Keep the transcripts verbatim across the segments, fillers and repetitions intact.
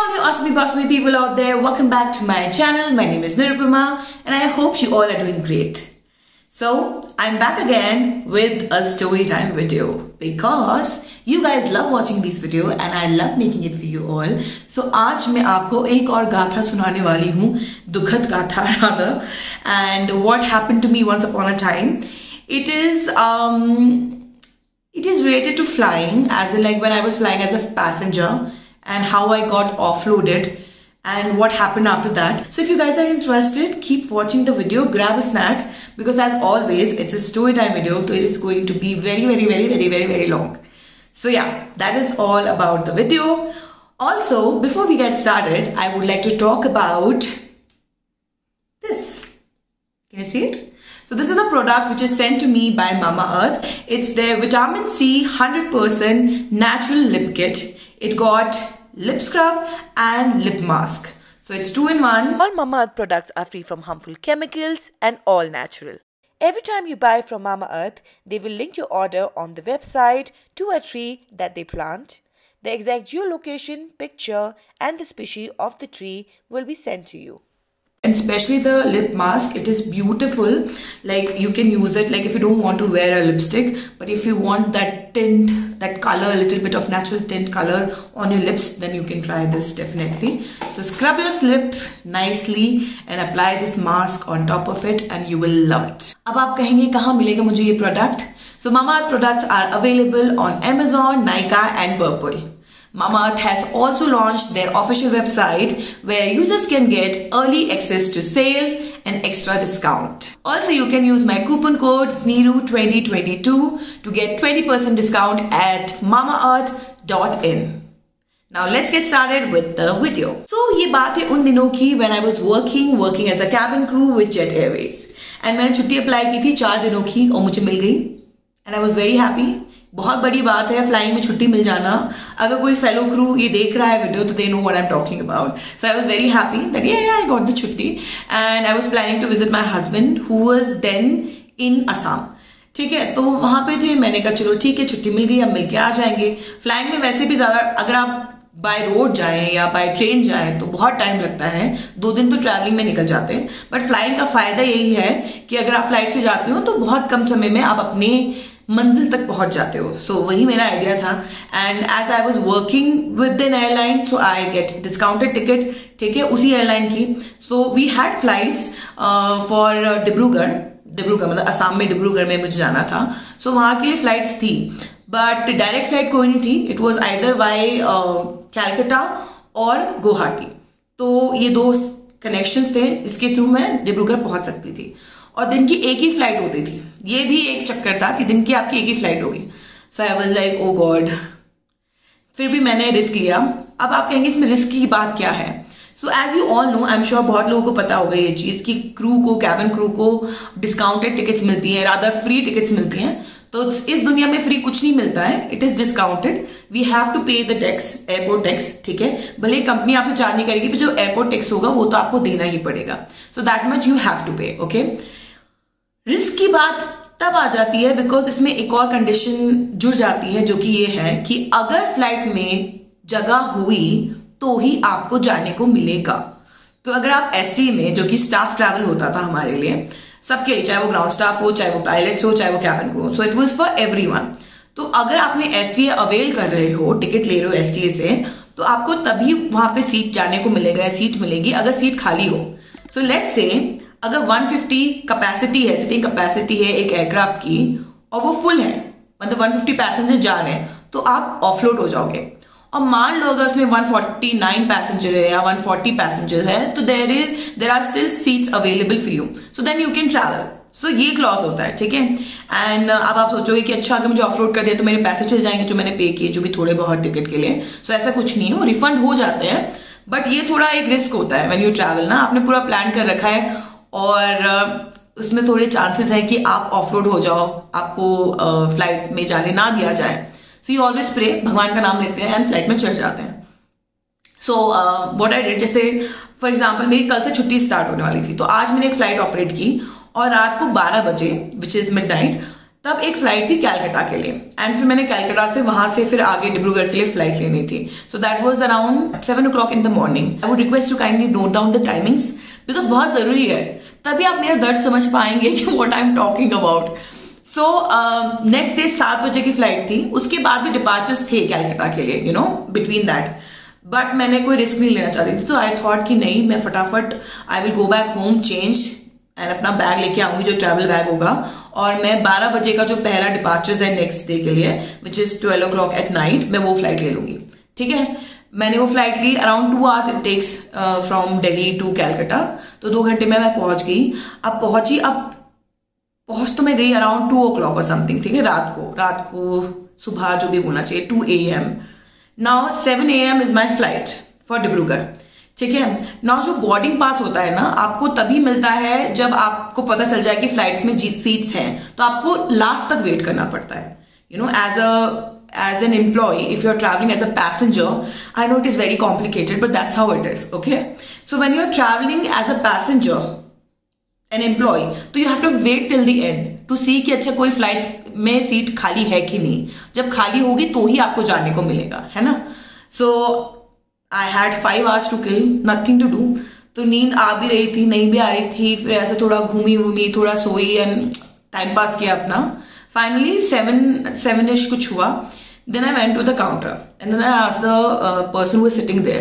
all you awesome awesome people out there, welcome back to my channel. My name is Nirupama and I hope you all are doing great. So I'm back again with a story time video because you guys love watching these video and I love making it for you all. So आज मैं आपको एक और गाथा सुनाने वाली हूँ, दुखद गाथा rather, and what happened to me once upon a time. It is um it is related to flying, as in like when I was flying as a passenger and how I got offloaded and what happened after that. So if you guys are interested, keep watching the video, grab a snack, because as always it's a story time video, so it is going to be very very very very very very long. So yeah, that is all about the video. Also, before we get started, I would like to talk about this. Can you see it? So this is a product which is sent to me by Mamaearth. It's their vitamin C one hundred percent natural lip kit. It got lip scrub and lip mask. So it's two in one. All Mamaearth products are free from harmful chemicals and all natural. Every time you buy from Mamaearth, they will link your order on the website to a tree that they plant. The exact geolocation, picture and the species of the tree will be sent to you. And especially the lip mask, it is beautiful. Like you can use it like if you don't want to wear a lipstick, but if you want that tint, that color, a little bit of natural tint color on your lips, then you can try this definitely. So scrub your lips nicely and apply this mask on top of it and you will love it. अब आप कहेंगे कहाँ मिलेगा मुझे ये product? So Mamaearth products are available on Amazon, Nykaa and Purple. Mamaearth has also launched their official website where users can get early access to sales and extra discount. Also, you can use my coupon code Niru twenty twenty-two to get twenty percent discount at mamaearth dot in. Now let's get started with the video. So ये बात है उन दिनों की when I was working working as a cabin crew with Jet Airways. And मैंने छुट्टी apply की थी चार दिनों की और मुझे मिल गई. And I was very happy. बहुत बड़ी बात है फ्लाइंग में छुट्टी मिल जाना. अगर कोई फेलो क्रू ये देख रहा है वीडियो तो they know what I'm talking about. So I was very happy that yeah, yeah I got the छुट्टी and I was planning to visit my husband who was then in Assam. ठीक है, तो वहां पे थे. मैंने कहा चलो ठीक है छुट्टी मिल गई, अब मिल के आ जाएंगे. फ्लाइंग में वैसे भी ज्यादा अगर आप बाय रोड जाएं या बाय ट्रेन जाएं तो बहुत टाइम लगता है, दो दिन तो ट्रैवलिंग में निकल जाते हैं. बट फ्लाइंग का फायदा यही है कि अगर आप फ्लाइट से जाते हो तो बहुत कम समय में आप अपने मंजिल तक पहुंच जाते हो. सो so, वही मेरा आइडिया था. And as I was working with an airline so I get discounted ticket. ठीक है, उसी एयरलाइन की. So we had flights for Dibrugarh. Dibrugarh मतलब असम में डिब्रूगढ़ में मुझे जाना था. सो so, वहां के लिए फ्लाइट्स थी बट डायरेक्ट फ्लाइट कोई नहीं थी. It was either by Calcutta और गुवाहाटी. तो ये दो कनेक्शंस थे इसके थ्रू मैं डिब्रूगढ़ पहुंच सकती थी और दिन की एक ही फ्लाइट होती थी. ये भी एक चक्कर था कि दिन की आपकी एक ही फ्लाइट होगी. So I was like oh God. फिर भी मैंने रिस्क लिया. अब आप कहेंगे इसमें रिस्क की बात क्या है? So as you all know, I am sure बहुत लोगों को पता होगा ये चीज कि क्रू को, कैबिन क्रू को डिस्काउंटेड टिकट्स मिलती हैं, रादर फ्री टिकट्स मिलती हैं. तो इस दुनिया में फ्री कुछ नहीं मिलता है. It is discounted. We have to pay the tax, airport tax. ठीक है, भले कंपनी आपसे चार्ज नहीं करेगी पर जो एयरपोर्ट टैक्स होगा वो तो आपको देना ही पड़ेगा. So that much you have to pay. Okay, risk की बात तब आ जाती है बिकॉज इसमें एक और कंडीशन जुड़ जाती है जो कि ये है कि अगर फ्लाइट में जगह हुई तो ही आपको जाने को मिलेगा. तो अगर आप एसटी में, जो कि स्टाफ ट्रैवल होता था हमारे लिए सबके लिए, चाहे वो ग्राउंड स्टाफ हो, चाहे वो पायलट्स हो, चाहे वो कैबिन क्रू हो, so it was for everyone. तो अगर आपने एसटीए अवेल कर रहे हो, टिकट ले रहे हो एसटीए से, तो आपको तभी वहां पे सीट जाने को मिलेगा या सीट मिलेगी अगर सीट खाली हो. सो लेट्स से अगर one fifty कैपेसिटी है, सीटिंग कैपेसिटी है एक एयरक्राफ्ट की और वो फुल है, मतलब one fifty पैसेंजर जा रहे हैं, तो आप ऑफलोड हो जाओगे. और मान लो अगर उसमें one forty-nine पैसेंजर है या one forty पैसेंजर है तो there is there are still seats available for you, so then you can travel. So ये क्लॉज होता है. ठीक है, एंड अब आप सोचोगे कि अच्छा अगर मुझे ऑफलोड कर दिया तो मेरे पैसे चले जाएंगे जो मैंने पे किए, जो भी थोड़े बहुत टिकट के लिए. सो so, ऐसा कुछ नहीं है, रिफंड हो जाते हैं. बट ये थोड़ा एक रिस्क होता है व्हेन यू ट्रैवल ना. आपने पूरा प्लान कर रखा है और उसमें थोड़े चांसेस हैं कि आप ऑफलोड हो जाओ, आपको फ्लाइट में जाने ना दिया जाए. सो यू ऑलवेज प्रे, भगवान का नाम लेते हैं एंड फ्लाइट में चढ़ जाते हैं. सो व्हाट आई डिड, जैसे फॉर एग्जांपल मेरी कल से छुट्टी स्टार्ट होने वाली थी तो आज मैंने एक फ्लाइट ऑपरेट की और रात को बारह बजे विच इज मिडनाइट तब एक फ्लाइट थी कैलकाटा के लिए, एंड फिर मैंने कैलकाटा से वहां से फिर आगे डिब्रूगढ़ के लिए फ्लाइट लेनी थी. So that was around seven o'clock in the morning. I would request to kindly note down the timings because बहुत जरूरी है, तभी आप मेरा दर्द समझ पाएंगे कि what I am talking about. So next day सात बजे की फ्लाइट थी. उसके बाद भी डिपार्चर्स थे कैलकाटा के लिए, you know, between that. But मैंने कोई रिस्क नहीं लेना चाहती थी, तो आई थॉट कि नहीं, मैं फटाफट I will go back home, change and अपना बैग लेके आऊंगी जो ट्रैवल बैग होगा, और मैं बारह बजे का जो पहला डिपार्चर्स है नेक्स्ट डे के लिए which is twelve o'clock at night, मैं वो फ्लाइट ले लूंगी. ठीक है, मैंने वो फ्लाइट ली. Around two hours it takes from Delhi to Calcutta. तो दो घंटे में मैं पहुंच गई. अब पहुंची, अब पहुंच तो मैं गई अराउंड टू ओ क्लॉक और समथिंग. ठीक है, रात को रात को सुबह जो भी बोलना चाहिए, two A M. Now seven A M is my flight for Dibrugarh. ठीक है, नाउ जो बोर्डिंग पास होता है ना, आपको तभी मिलता है जब आपको पता चल जाए कि फ्लाइट्स में सीट्स हैं, तो आपको लास्ट तक वेट करना पड़ता है. You know, as a as an employee, if you're traveling as a passenger, I know it is very complicated, but that's how it is. Okay, so when you're traveling as a passenger, an employee, तो you have to wait till the end to see कि अच्छा कोई flights में seat खाली है कि नहीं. जब खाली होगी तो ही आपको जाने को मिलेगा, है ना. So I had five hours to kill, nothing to do. तो नींद आ भी रही थी, नहीं भी आ रही थी, फिर ऐसे थोड़ा घूमी घूमी, थोड़ा सोई एंड टाइम पास किया अपना. फाइनली सेवन सेवन इश कुछ हुआ. Then I went to the counter and then I asked the uh, person who was sitting there.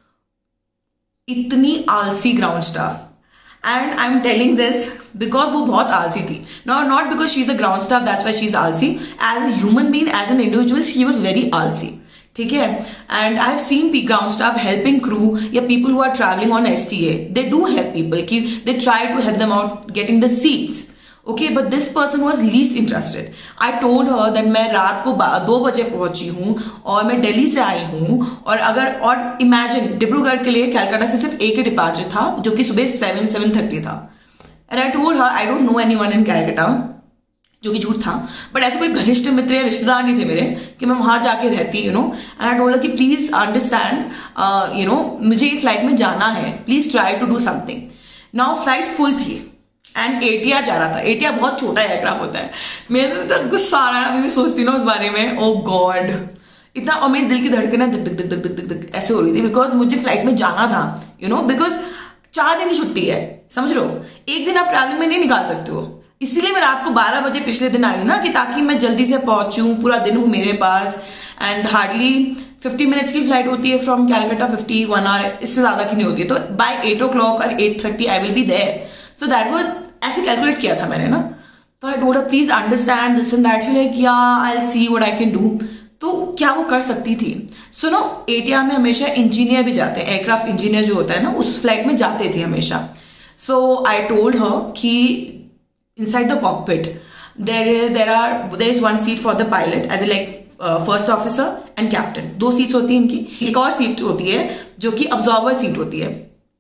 इतनी आलसी ground staff, and I'm telling this because वो बहुत आलसी थी. No, not because she's a ground staff, that's why she's आलसी. As a human being, as an individual, she was very आलसी. ठीक है, and I've seen ground staff helping crew या people who are traveling on S T A. They do help people. कि they try to help them out getting the seats. Okay, but this person was least interested. I told her that मैं रात को दो बजे पहुंची हूँ और मैं दिल्ली से आई हूँ, और अगर और इमेजिन डिब्रूगढ़ के लिए कैलकाटा से सिर्फ एक ही डिपार्चर था जो कि सुबह सेवन सेवन थर्टी था. And I told her I don't know anyone in Calcutta, जो कि झूठ था, बट ऐसे कोई घनिष्ठ मित्र या रिश्तेदार नहीं थे मेरे कि मैं वहां जाके रहती, you know. And I told her कि प्लीज अंडरस्टैंड, यू नो, मुझे ये फ्लाइट में जाना है, please try to do something. Now flight full थी एंड एटिया जा रहा था. एटिया बहुत छोटा एयरक्राफ्ट होता है. मेरे तो गुस्सा आ रहा है, अभी मैं सोचती हूँ ना उस बारे में. ओ गॉड, इतना, और मेरे दिल की धड़कन धक धक धक धक धक धक ऐसे हो रही थी बिकॉज मुझे फ्लाइट में जाना था, यू नो, बिकॉज चार दिन की छुट्टी है, समझ रहे हो. एक दिन आप ट्रैवलिंग में नहीं निकाल सकते हो. इसीलिए मैं रात को बारह बजे पिछले दिन आई ना, कि ताकि मैं जल्दी से पहुंचूं, पूरा दिन हूँ मेरे पास. एंड हार्डली फिफ्टी मिनट्स की फ्लाइट होती है from Calcutta, fifty one hour, इससे ज्यादा की नहीं होती है. तो बाय एट ओ क्लॉक और eight thirty I will be there. So that was, ऐसे कैलकुलेट किया था मैंने ना. तो I told her please understand this and that. Like yeah I see what I can do. तो क्या वो कर सकती थी. सो नो, एटिया में हमेशा इंजीनियर भी जाते हैं, एयरक्राफ्ट इंजीनियर जो होता है ना, उस फ्लाइट में जाते थे हमेशा. सो आई टोल्ड हर कि inside the cockpit there is there are there is one seat for the pilot as a like uh, first officer and captain. दो सीट्स होती हैं इनकी. एक और सीट होती है जो कि ऑब्जर्वर सीट होती है.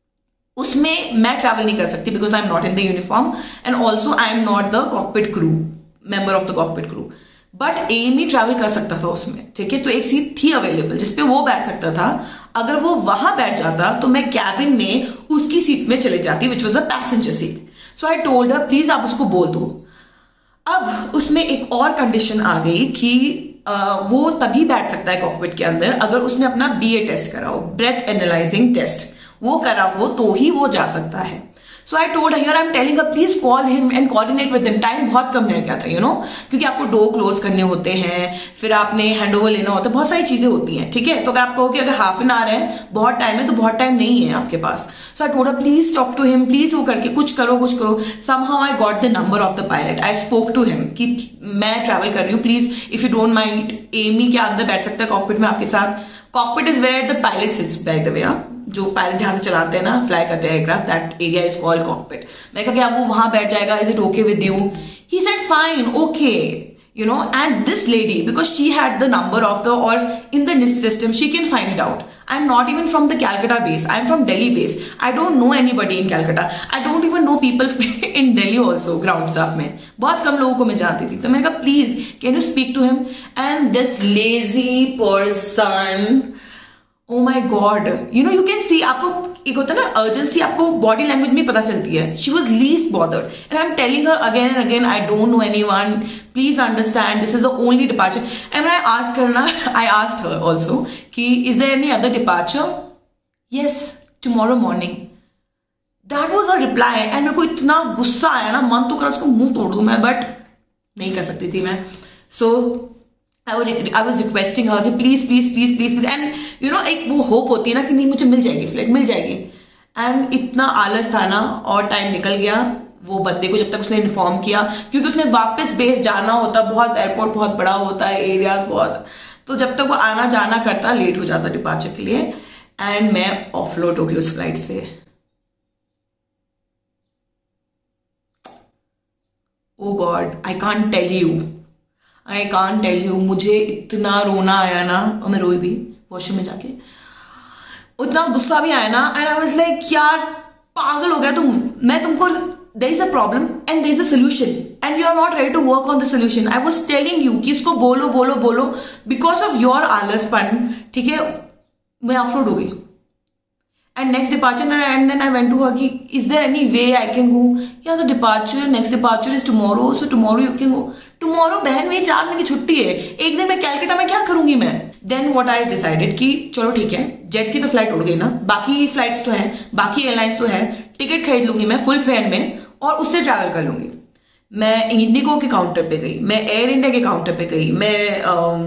उसमें मैं ट्रैवल नहीं कर सकती because I am not in the uniform and also I am not the cockpit crew, member of the cockpit crew. But Amy travel कर सकता था उसमें. ठीक है, तो एक सीट थी अवेलेबल जिसपे वो बैठ सकता था. अगर वो वहां बैठ जाता तो मैं कैबिन में उसकी सीट में चले जाती, which was a passenger seat. So I told her please आप उसको बोल दो. अब उसमें एक और कंडीशन आ गई कि uh, वो तभी बैठ सकता है कॉकपिट के अंदर अगर उसने अपना बी ए टेस्ट करा हो, ब्रेथ एनालाइजिंग टेस्ट वो करा हो, तो ही वो जा सकता है. So I told here, I am telling her please call him and coordinate with him. Time बहुत कम रह गया था, यू नो, क्योंकि आपको डोर क्लोज करने होते हैं, फिर आपने हैंड ओवर लेना होता है, बहुत सारी चीजें होती हैं. ठीक है, तो अगर आप कहो कि अगर हाफ एन आवर है, बहुत टाइम है, तो बहुत टाइम नहीं है आपके पास. So I told her please talk to him, please वो करके कुछ करो कुछ करो. Somehow I got the number of the pilot. I spoke to him कि मैं ट्रैवल कर रही हूँ, please if you don't mind, Amy के अंदर बैठ सकता है कॉकपिट में आपके साथ. Cockpit is where the pilot sits, by the way. जो पायलट जहां से चलाते हैं ना, फ्लाई करते हैं aircraft, that area is called cockpit. मैं कहा कि आप वो वहां बैठ जाएगा, is it okay with you. He said fine, okay, you know. And this lady, because she had the number of the, or in the N I S T system, she can find it out. I'm not even from the Calcutta base, I'm from Delhi base. I don't know anybody in Calcutta. I don't even know people in Delhi also, ground staff में बहुत कम लोगों को मैं जानती थी. तो मैंने कहा please can you speak to him. And this lazy person, oh my God, you know you can see, आपको एक होता है ना अर्जेंसी, आपको बॉडी लैंग्वेज में पता चलती है. She was least bothered and I am telling her again and again, I don't know anyone, please understand this is the only departure. And I asked her ना, I asked her also कि is there any other departure? Yes, tomorrow morning. That was a reply. And मेरे को इतना गुस्सा आया ना, मन तो कर उसको मुंह तोड़ दूं मैं, बट नहीं कर सकती थी मैं. सो I was I was requesting her कि please please please please please and you know एक वो होप होती है ना कि नहीं मुझे मिल जाएगी फ्लाइट, मिल जाएगी. एंड इतना आलस था ना, और टाइम निकल गया वो बंदे को जब तक उसने इन्फॉर्म किया, क्योंकि उसने वापस बेस जाना होता, बहुत एयरपोर्ट बहुत बड़ा होता है, एरियाज बहुत, तो जब तक वो आना जाना करता लेट हो जाता डिपार्चर के लिए. एंड मैं ऑफलोड हो गई उस फ्लाइट से. Oh God, I can't tell you, I can't tell you, मुझे इतना रोना आया ना, और मैं रोई भी वॉशरूम में जाके, उतना गुस्सा भी आया ना. एंड आई वाज लाइक यार पागल हो गया तुम, मैं तुमको, there is a problem and there is a solution and you are not ready to work on the solution. I was telling you कि इसको बोलो बोलो बोलो, बिकॉज ऑफ योर आलसपन, ठीक है, मैं ऑफलोड हो गई. And next departure, and then I went to her कि is there any way I can go? Yeah, the departure, next departure is tomorrow, so tomorrow you can go. Tomorrow बहन मेरी चार दिन की छुट्टी है, एक दिन मैं कैलकाटा में क्या करूंगी मैं? Then what I decided कि चलो ठीक है, जेट की तो फ्लाइट उड़ गई ना, बाकी फ्लाइट्स तो है, बाकी एयरलाइंस तो है, टिकट खरीद लूंगी मैं फुल फेयर में और उससे ट्रैवल कर लूंगी. मैं इंडिगो के काउंटर पे गई, मैं एयर इंडिया के काउंटर पे गई, मैं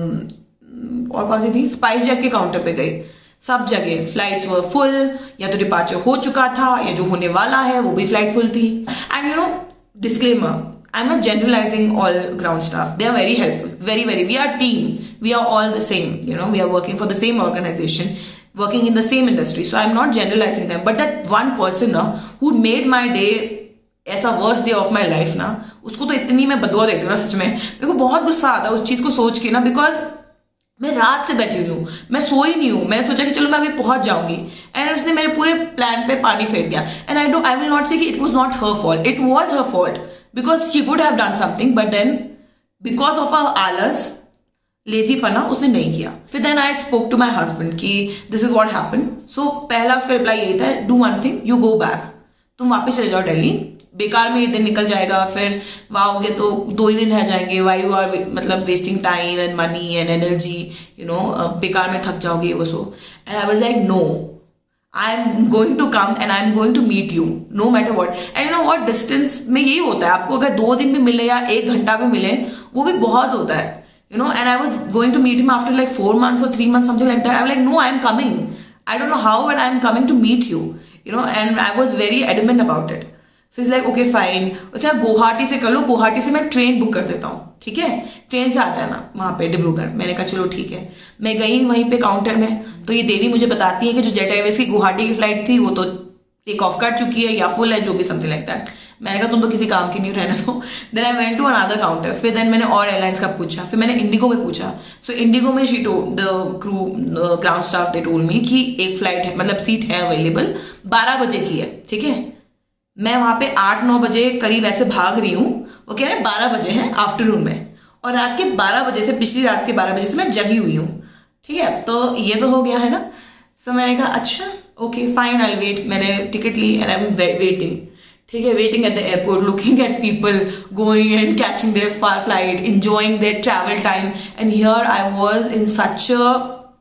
और कौन सी थी, स्पाइस जेट के काउंटर पे गई. सब जगह फ्लाइट्स वर फुल, या तो डिपार्चर हो चुका था या जो होने वाला है वो भी फ्लाइट फुल थी. And you know disclaimer, I am not generalizing all ground staff, they are very helpful, very very, we are team, we are all the same, you know we are working for the same organization, working in the same industry, so I am not generalizing them, but that one person ना who made my day ऐसा worst day of my life ना, उसको तो इतनी मैं बदुआ देती हूँ ना, सच में मेरे को बहुत गुस्सा आता है उस चीज को सोच के ना, बिकॉज मैं रात से बैठी हुई हूँ, मैं सोई नहीं हूँ, मैंने सोचा कि चलो मैं अभी पहुंच जाऊंगी, एंड उसने मेरे पूरे प्लान पे पानी फेर दिया. And I do I will not say कि it was not her fault, it was her fault, because she could have done something, but then because of a आलस, लेजीपना, उसने नहीं किया. फिर then I spoke to my husband कि this is what happened. So पहला उसका reply यही था, do one thing, you go back, तुम वापस चले जाओ दिल्ली, बेकार में ये दिन निकल जाएगा, फिर वहां होगे तो दो ही दिन रह जाएंगे, वाई यू आर मतलब wasting time and money and energy, you know बेकार में थक जाओगे वो so. And I was like no, I am going to come and I am going to meet you no matter what. And you know what, distance में यही होता है, आपको अगर दो दिन भी मिले या एक घंटा भी मिले वो भी बहुत होता है, you know. And I was going to meet him after like four months or three months, something like that. I was like, no, I am coming. I don't know how, but I am coming to meet you, you know. And I was very adamant about it. So he's like, okay, fine. उसने गुवाहाटी से कर लो, गुवाहाटी से मैं train book कर देता हूँ, ठीक है, ट्रेन से आ जाना वहां पे डिब्रूगढ़. मैंने कहा चलो ठीक है. मैं गई वहीं पे काउंटर में, तो ये देवी मुझे बताती है कि जो जेट एयरवेज की गुवाहाटी की फ्लाइट थी वो तो टेक ऑफ कर चुकी है या फुल है, जो भी समथिंग लाइक दैट. मैंने कहा तुम तो किसी काम की नहीं, रहना दो. Then I went to another counter. फिर देन मैंने और एयरलाइंस का पूछा, फिर मैंने इंडिगो में पूछा. सो इंडिगो में she told the crew ground staff, they told me कि एक फ्लाइट है, मतलब सीट है अवेलेबल, बारह बजे की है, ठीक है. मैं वहां पे आठ नौ बजे करीब ऐसे भाग रही हूँ, वो कह रहे हैं बारह बजे है आफ्टरनून में, और रात के बारह बजे से, पिछली रात के बारह बजे से मैं जगी हुई हूँ, ठीक है. तो ये तो हो गया है ना. सो मैंने कहा अच्छा ओके फाइन, आई वेट. मैंने टिकट ली एंड आई एम वेटिंग, ठीक है, waiting at the airport, looking at people going and catching their flight, enjoying their travel time. And here I was in such a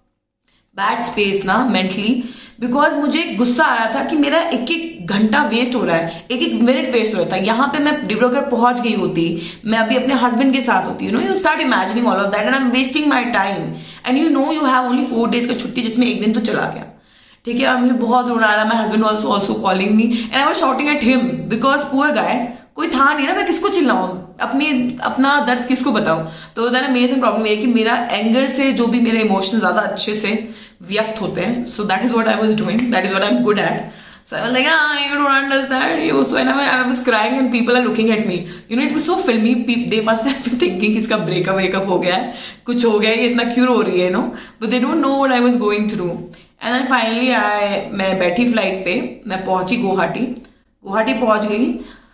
bad space ना mentally, because मुझे गुस्सा आ रहा था कि मेरा एक एक घंटा वेस्ट हो रहा है, एक एक मिनट वेस्ट हो रहा था. यहाँ पे मैं डिब्रूगढ़ पहुंच गई होती, मैं अभी अपने हस्बैंड के साथ होती, you know, you start imagining all of that, and I am wasting my time. And you know you have only four days का छुट्टी, जिसमें एक दिन तो चला गया, ठीक है. मुझे बहुत रोना आ रहा. My husband also also calling me and I was shouting at him, because poor guy, कोई था नहीं ना, मैं किसको चिल्लाऊं, अपनी अपना दर्द किसको बताऊं. तो देन मेरे से प्रॉब्लम ये है कि मेरा एंगर से जो भी मेरे इमोशंस ज्यादा अच्छे से व्यक्त होते हैं. So that is what I was doing, that is what I am good at. So I was like, ah, you don't understand. You so and I, I was crying and people are looking at me. You know, it was so filmy. They must have been thinking कि इसका breakup breakup हो गया है, कुछ हो गया है, ये इतना क्यों रो रही है, you know. But they don't know what I was going through. And then finally I मैं बैठी फ्लाइट पे, मैं पहुंची गुवाहाटी. गुवाहाटी पहुंच गई.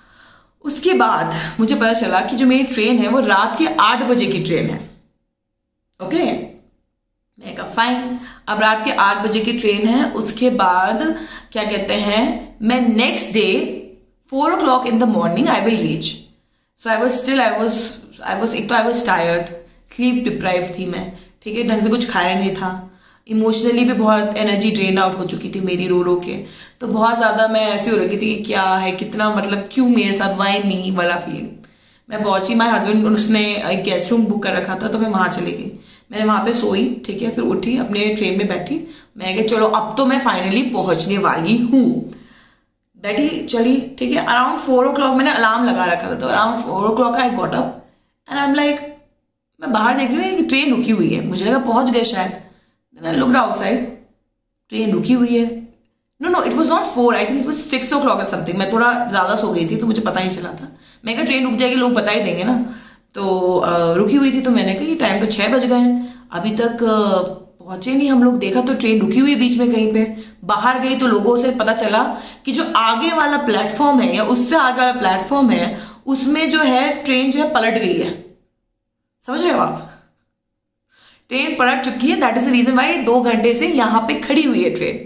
उसके बाद मुझे पता चला कि जो मेरी ट्रेन है वो रात के आठ बजे की ट्रेन है. Okay okay? मैं कहा फाइन, अब रात के आठ बजे की ट्रेन है, उसके बाद क्या कहते हैं मैं next day four o'clock in the morning I will reach. So I was still I was I was एक तो I was tired, sleep deprive थी मैं, ठीक है, ढंग से कुछ खाया नहीं था, इमोशनली भी बहुत एनर्जी ड्रेन आउट हो चुकी थी मेरी रो रो के. तो बहुत ज़्यादा मैं ऐसी हो रखी थी कि क्या है, कितना मतलब क्यों मेरे साथ, वाई मी वाला फीलिंग. मैं पहुंची, माई हस्बैंड उसने एक गेस्ट रूम बुक कर रखा था तो मैं वहाँ चली गई. मैंने वहाँ पे सोई, ठीक है, फिर उठी, अपने ट्रेन में बैठी. मैंने कहा चलो अब तो मैं फाइनली पहुंचने वाली हूँ. बैठी, चली, ठीक है. अराउंड फोर ओ क्लॉक मैंने अलार्म लगा रखा था, तो around four o'clock I got up and I am like, मैं बाहर देख रही हूँ कि ट्रेन रुकी हुई है, मुझे लगा पहुंच गए शायद. Then I looked outside, train रुकी हुई है. No no it was not four, I think it was six o'clock और समथिंग. मैं थोड़ा ज्यादा सो गई थी तो मुझे पता ही चला था. मैं कहा ट्रेन रुक जाएगी, लोग बता ही देंगे ना. तो uh, रुकी हुई थी, तो मैंने कहा कि टाइम तो छः बज गए हैं, अभी तक uh, पहुंचे नहीं हम लोग. देखा तो ट्रेन रुकी हुई बीच में कहीं पे. बाहर गई तो लोगों से पता चला कि जो आगे वाला प्लेटफॉर्म है या उससे आगे वाला प्लेटफॉर्म है उसमें जो है ट्रेन जो है पलट गई है. समझ रहे हो आप, ट्रेन पलट चुकी है. That is the reason why दो घंटे से यहाँ पे खड़ी हुई है train.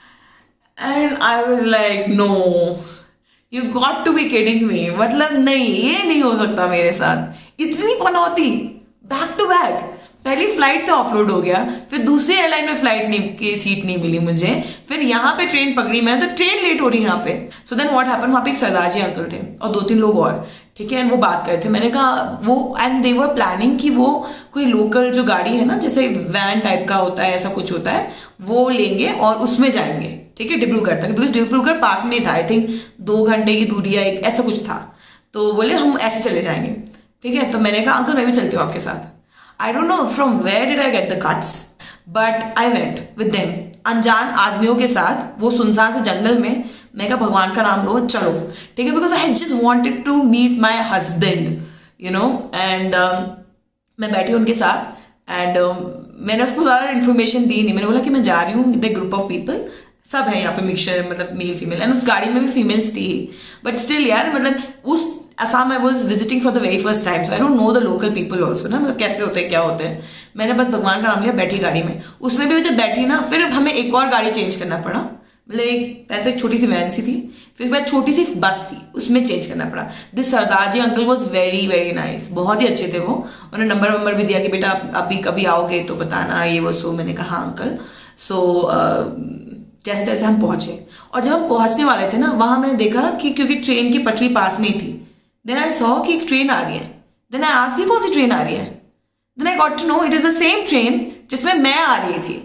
And I was like no, you got to be kidding me. मतलब नहीं, ये नहीं हो सकता मेरे साथ. इतनी पनौती, बैक टू बैक. पहली फ्लाइट से ऑफलोड हो गया, फिर दूसरी एयरलाइन में फ्लाइट नहीं की सीट नहीं मिली मुझे, फिर यहाँ पे ट्रेन पकड़ी मैंने तो ट्रेन लेट हो रही है यहाँ पे. सो देन व्हाट हैपेंड, वहाँ पे एक सरदार जी अंकल थे और दो तीन लोग और, ठीक है, वो बात कर रहे थे. मैंने कहा वो, एंड दे वर प्लानिंग कि वो कोई लोकल जो गाड़ी है ना, जैसे वैन टाइप का होता है, ऐसा कुछ होता है, वो लेंगे और उसमें जाएंगे, ठीक है, डिब्रूगढ़ तक, बिकॉज डिब्रूगढ़ पास में था. आई थिंक दो घंटे की दूरी या एक ऐसा कुछ था. तो बोले हम ऐसे चले जाएंगे, ठीक है. तो मैंने कहा अंकल मैं भी चलती हूँ आपके साथ. I don't know from where did I get the cuts, but I went with them. अनजान आदमियों के साथ वो सुनसान से जंगल में. मैं कहा भगवान का नाम लो, चलो, ठीक है, because I just wanted to meet my husband, you know. एंड मैं बैठी उनके साथ एंड uh, मैंने उसको ज़्यादा इन्फॉर्मेशन दी नहीं. मैंने बोला कि मैं जा रही हूँ, द ग्रुप ऑफ पीपल सब है यहाँ पे, मिक्सचर, मतलब मेल फीमेल. एंड उस गाड़ी में भी फीमेल्स थी, बट स्टिल यार, मतलब उस Assam I was visiting for the very first time, so I don't know the local people also ना, मतलब कैसे होते हैं क्या होते हैं. मैंने बस भगवान का नाम लिया, बैठी गाड़ी में. उसमें भी जब बैठी ना, फिर हमें एक और गाड़ी चेंज करना पड़ा. मतलब एक पहले तो एक छोटी सी वैन सी थी, फिर बाद छोटी सी बस थी, उसमें चेंज करना पड़ा. This Sardar ji uncle was very very nice, बहुत ही अच्छे थे वो. उन्होंने नंबर वंबर भी दिया कि बेटा आप अभी कभी आओगे तो बताना, ये वो. सो मैंने कहा हाँ अंकल. सो जैसे तैसे हम पहुंचे, और जब हम पहुंचने वाले थे ना, वहां मैंने देखा कि क्योंकि ट्रेन की पटरी पास में ही थी. देन आई सॉ कि एक ट्रेन आ रही है. देन आई आस्क्ड ये कौन सी ट्रेन आ रही है. Then I got to know it is the same train जिसमें मैं आ रही थी.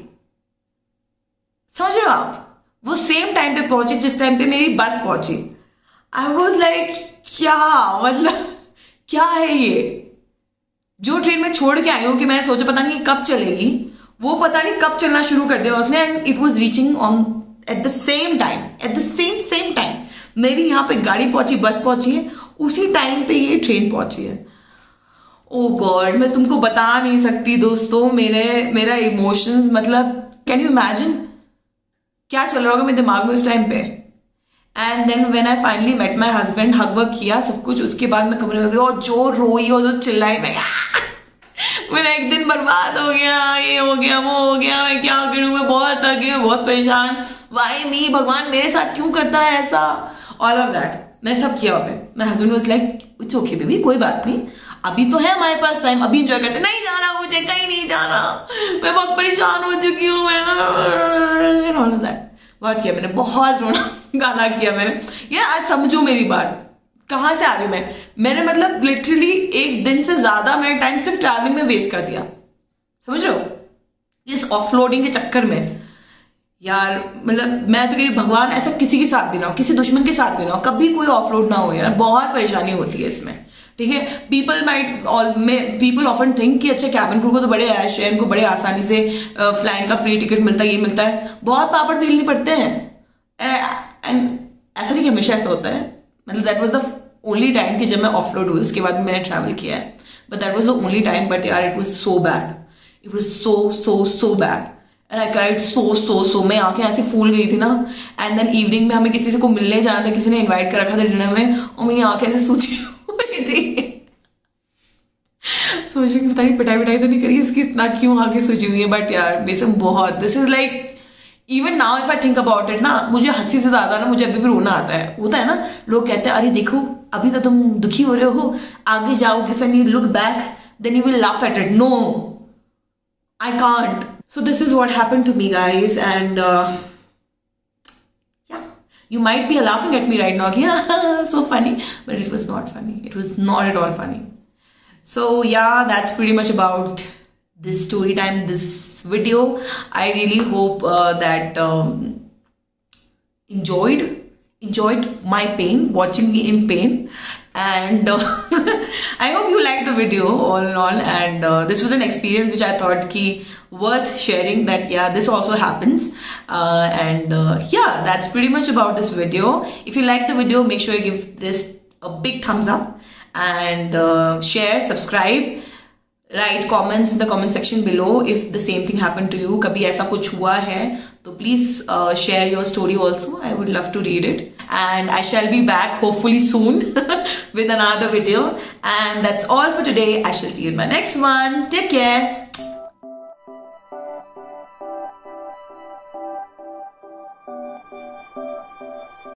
समझ रहे हो आप, वो सेम टाइम पे पहुंची जिस टाइम पे मेरी बस पहुंची. आई वॉज लाइक क्या मतलब क्या है ये. जो ट्रेन में छोड़ के आई हूँ कि मैंने सोचा पता नहीं कब चलेगी, वो पता नहीं कब चलना शुरू कर दिया उसने. And it was reaching on at the same time, at the same same time. मेरी यहाँ पे गाड़ी पहुंची, बस पहुंची है, उसी टाइम पे ये ट्रेन पहुंची है. ओ गॉड, मैं तुमको बता नहीं सकती दोस्तों मेरे मेरा इमोशंस. मतलब कैन यू इमेजिन क्या चल रहा होगा मेरे दिमाग में उस टाइम पे. And then when I finally met my husband, hug वग किया सब कुछ, उसके बाद मैं कमरे में गई और जो रोई और जो चिल्लाई, मैं मेरा एक दिन बर्बाद हो गया, ये हो गया, वो हो गया, मैं क्या करूं, मैं बहुत थकी हूँ, बहुत परेशान, वाई मी, भगवान मेरे साथ क्यों करता है ऐसा, ऑल ऑफ दैट मैंने सब किया वहाँ पे. My husband was like it's okay baby, कोई बात नहीं, अभी तो है हमारे पास टाइम, अभी इंजॉय करते. नहीं जाना मुझे, कहीं नहीं जाना, मैं बहुत परेशान हो चुकी हूँ. ऑल ऑफ दैट बहुत किया मैंने, बहुत रोना गाना किया मैंने. यार आज समझो मेरी बात, कहाँ से आ गई मैं. मैंने मतलब लिटरली एक दिन से ज्यादा मेरा टाइम सिर्फ ट्रैवलिंग में वेस्ट कर दिया. समझ रहे हो, इस ऑफलोडिंग के चक्कर में. यार मतलब मैं तो कह रही भगवान ऐसा किसी के साथ भी ना हो, किसी दुश्मन के साथ भी ना हो, कभी कोई ऑफलोड ना हो. यार बहुत परेशानी होती है इसमें, ठीक है. People might people often think कि अच्छा कैबिन क्रू को तो बड़े ऐश है, इनको बड़े आसानी से फ्लाइंग का फ्री टिकट मिलता है, ये मिलता है, बहुत पापड़ बेलने पड़ते हैं. एंड ऐसा नहीं कि हमेशा ऐसा होता है. मतलब that was the only time कि जब मैं ऑफलोड हुई, उसके बाद मैंने ट्रैवल किया है, but that was the only time. But यार it was so bad, it was so so so bad. And I cried so so so मैं आंखें ऐसे फूल गई थी ना. एंड देन इवनिंग में हमें किसी से को मिलने जाना था, किसी ने इनवाइट कर रखा था डिनर में, और मेरी आंखें ऐसे सूजी हुई थी. सोच रही पता नहीं पिटाई पिटाई तो नहीं करी इसकी, इतना क्यों आगे सूजी हुई है. बट यार बेसम बहुत, this is like even now if I think about it ना, मुझे हंसी से ज्यादा ना मुझे अभी भी रोना आता है. होता है ना, लोग कहते हैं अरे देखो अभी तो तुम दुखी हो रहे हो, आगे जाओगे when you look back then you will laugh at it. No, I can't. So this is what happened to me, guys, and uh, yeah, you might be laughing at me right now. Yeah, so funny, but it was not funny. It was not at all funny. So yeah, that's pretty much about this story time, this video. I really hope uh, that um, enjoyed enjoyed my pain, watching me in pain, and uh, I hope you liked the video all in all. And uh, this was an experience which I thought ki worth sharing, that yeah, this also happens. Uh, and uh, yeah, that's pretty much about this video. If you like the video, make sure you give this a big thumbs up, and uh, share, subscribe, write comments in the comment section below if the same thing happened to you. Kabhi aisa kuch hua hai to please uh, share your story also. I would love to read it. And I shall be back hopefully soon with another video. And that's all for today. I shall see you in my next one. Take care.